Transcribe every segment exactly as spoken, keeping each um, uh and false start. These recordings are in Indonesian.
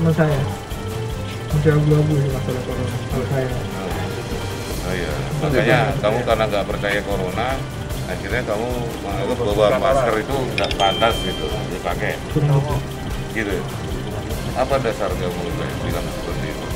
sama saya. Masih abu-abu sih masalah corona kalau saya. Oh iya, makanya kamu karena nggak percaya corona, akhirnya kamu menganggap bahwa masker itu nggak pantas gitu dipakai. Gitu. Apa dasar kamu bilang seperti itu?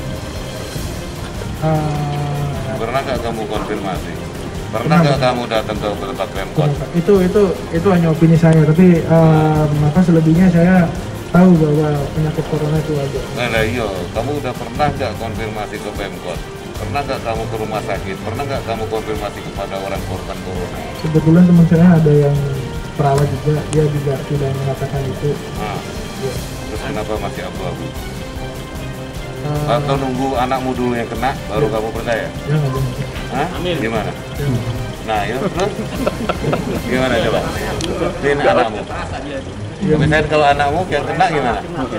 Uh, Pernah nggak kamu konfirmasi? Pernah nggak kamu datang ke tempat Pemkot? Itu itu itu hanya opini saya, tapi uh, maka selebihnya saya tahu bahwa penyakit corona itu ada. Nah, iya, kamu udah pernah nggak konfirmasi ke Pemkot? Pernah nggak kamu ke rumah sakit? Pernah nggak kamu konfirmasi kepada orang korban corona? Kebetulan teman saya ada yang perawat juga, dia juga sudah mengatakan itu. Nah, ya. Terus kenapa masih abu-abu? Uh, Atau nunggu anakmu dulu yang kena, baru ya. kamu percaya? Ya nggak boleh. Hah? Amin. Gimana? Ya. Nah, ya terus? Gimana coba? Ini anakmu. Ya. Misalnya kalau anakmu yang kena gimana?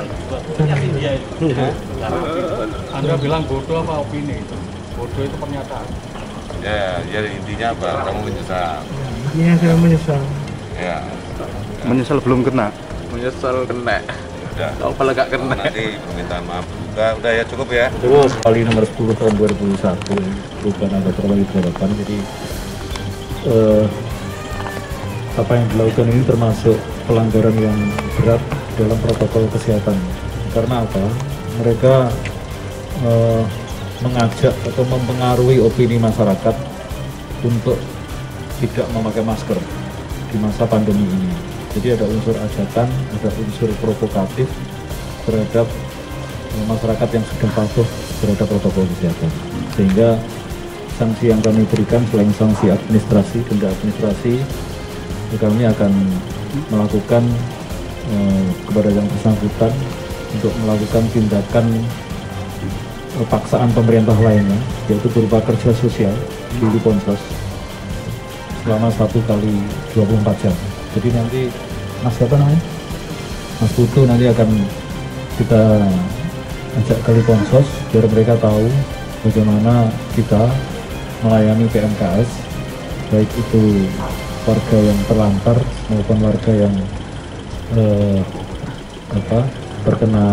Hah? Anda bilang bodoh apa opini itu? Bodoh itu pernyataan. Ya, jadi intinya apa? Kamu menyesal. Intinya saya menyesal. Ya. Menyesal belum kena. Menyesal kena. Udah. Kalau kalau nggak kena. Nanti permintaan maaf. Udah, udah ya cukup ya. Terus kali nomor sepuluh tahun dua ribu satu perubahan ada terlalu delapan. Jadi eh, apa yang dilakukan ini termasuk pelanggaran yang berat dalam protokol kesehatan. Karena apa? Mereka eh, mengajak atau mempengaruhi opini masyarakat untuk tidak memakai masker di masa pandemi ini. Jadi ada unsur ajakan, ada unsur provokatif terhadap eh, masyarakat yang sedang patuh terhadap protokol kesehatan. Sehingga sanksi yang kami berikan selain sanksi administrasi, denda administrasi, kami akan melakukan eh, kepada yang bersangkutan untuk melakukan tindakan eh, paksaan pemerintah lainnya, yaitu berupa kerja sosial di Liponsos selama satu kali dua puluh empat jam. Jadi nanti Mas siapa namanya? Mas Putu nanti akan kita ajak ke Liponsos biar mereka tahu bagaimana kita melayani P M K S, baik itu warga yang terlantar maupun warga yang eh, apa, terkena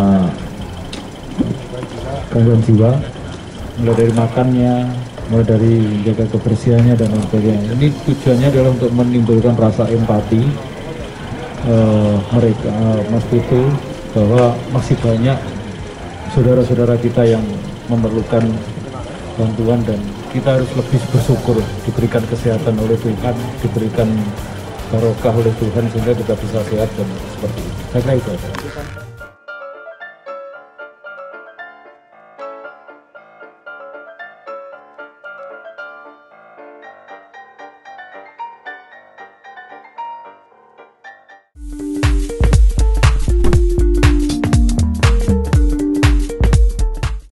gangguan jiwa, mulai dari makannya, mulai dari menjaga kebersihannya dan lain sebagainya. Ini tujuannya adalah untuk menimbulkan rasa empati eh, mereka, eh, Mas Putu, bahwa masih banyak saudara-saudara kita yang memerlukan bantuan dan kita harus lebih bersyukur diberikan kesehatan oleh Tuhan, diberikan barokah oleh Tuhan sehingga kita bisa sehat dan seperti itu. Saya kira itu.